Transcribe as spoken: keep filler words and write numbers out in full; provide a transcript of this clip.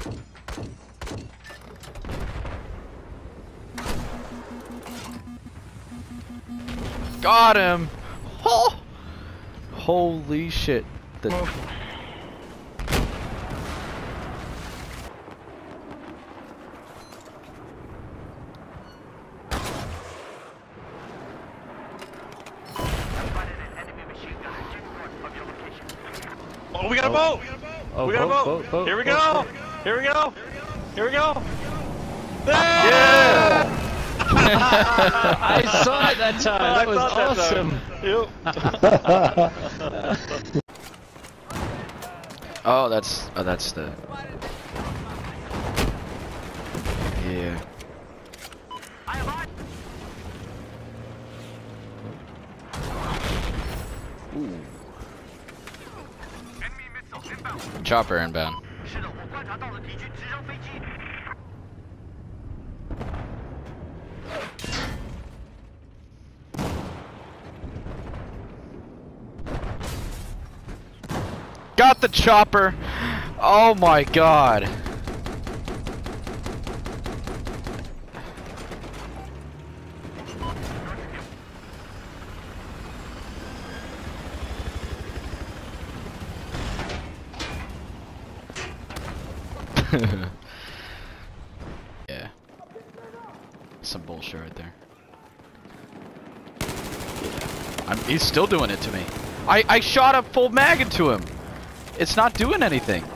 Got him! Oh! Holy shit. The Oh, we got a boat! oh, we got boat, a boat! boat, boat, Here we boat, go! boat. Here we go! Here we go! Yeah! I saw it that time. I That was thought that awesome. Yep. Oh, that's oh, that's the yeah. Ooh. Chopper inbound. Got the chopper! Oh my god! Yeah. Some bullshit right there. Yeah. I'm, he's still doing it to me. I, I shot a full mag into him! It's not doing anything.